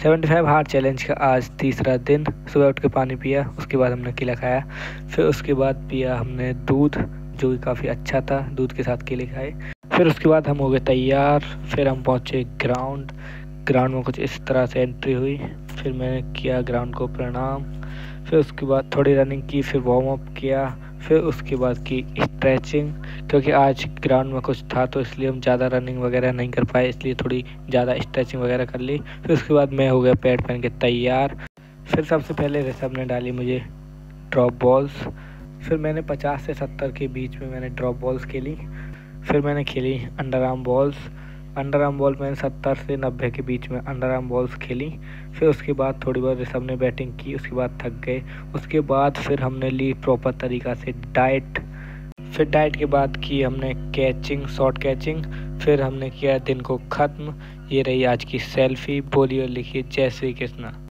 75 hard challenge का आज तीसरा दिन। सुबह उठ के पानी पिया, उसके बाद हमने केला खाया, फिर उसके बाद पिया हमने दूध जो कि काफ़ी अच्छा था, दूध के साथ केले खाए। फिर उसके बाद हम हो गए तैयार, फिर हम पहुँचे ग्राउंड में कुछ इस तरह से एंट्री हुई। फिर मैंने किया ग्राउंड को प्रणाम, फिर उसके बाद थोड़ी रनिंग की, फिर वार्म अप किया, फिर उसके बाद की स्ट्रेचिंग, क्योंकि आज ग्राउंड में कुछ था तो इसलिए हम ज़्यादा रनिंग वगैरह नहीं कर पाए, इसलिए थोड़ी ज़्यादा स्ट्रेचिंग वगैरह कर ली। फिर उसके बाद मैं हो गया पैड पहन के तैयार। फिर सबसे पहले ऋषभ ने डाली मुझे ड्रॉप बॉल्स, फिर मैंने 50 से 70 के बीच में मैंने ड्रॉप बॉल्स खेली। फिर मैंने खेली अंडर आर्म बॉल मैंने 70 से 90 के बीच में अंडर आर्म बॉल्स खेली। फिर उसके बाद थोड़ी बहुत ऋषभ ने बैटिंग की, उसके बाद थक गए। उसके बाद फिर हमने ली प्रॉपर तरीक़ा से डाइट। फिर डाइट के बाद की हमने कैचिंग, शॉर्ट कैचिंग। फिर हमने किया दिन को ख़त्म। ये रही आज की सेल्फी। बोलिए और लिखिए जय श्री कृष्णा।